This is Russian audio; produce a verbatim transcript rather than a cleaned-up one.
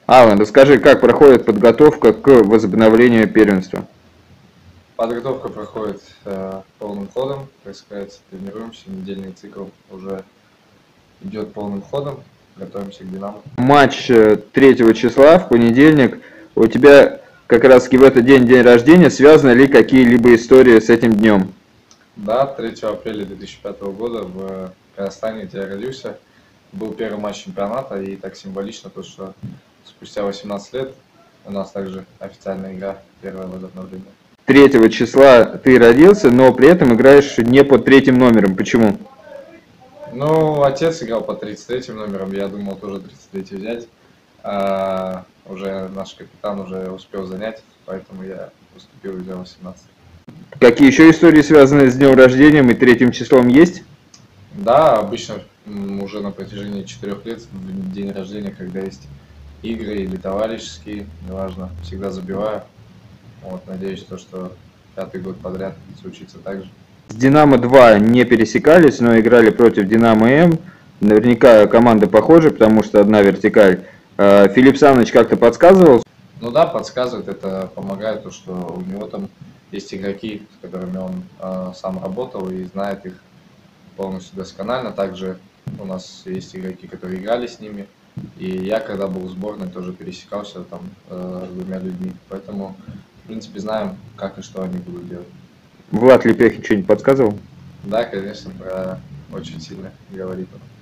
Алан, расскажи, как проходит подготовка к возобновлению первенства? Подготовка проходит э, полным ходом, так сказать, тренируемся, недельный цикл уже идет полным ходом, готовимся к «Динамо». Матч э, третьего числа в понедельник. У тебя как раз в этот день день рождения. Связаны ли какие-либо истории с этим днем? Да, третьего апреля две тысячи пятого года в Казахстане, где я родился, был первый матч чемпионата, и так символично то, что спустя восемнадцать лет у нас также официальная игра, первое возобновление. Третьего числа ты родился, но при этом играешь не под третьим номером. Почему? Ну, отец играл по тридцать третьим номером, я думал тоже тридцать третий взять. А, уже наш капитан уже успел занять, поэтому я уступил и взял восемнадцать. Какие еще истории, связанные с днем рождения и третьим числом, есть? Да, обычно м, уже на протяжении четырех лет в день рождения, когда есть игры или товарищеские, неважно, всегда забиваю. Вот, надеюсь, то, что пятый год подряд случится так же. С Динамо два не пересекались, но играли против Динамо М. Наверняка команды похожи, потому что одна вертикаль. Э, Филипп Саныч как-то подсказывал? Ну да, подсказывает, это помогает, то, что у него там есть игроки, с которыми он э, сам работал и знает их полностью досконально. Также у нас есть игроки, которые играли с ними. И я, когда был в сборной, тоже пересекался там э, с двумя людьми. Поэтому, в принципе, знаем, как и что они будут делать. Влад Лепехин что-нибудь подсказывал? Да, конечно, про очень сильно говорит он.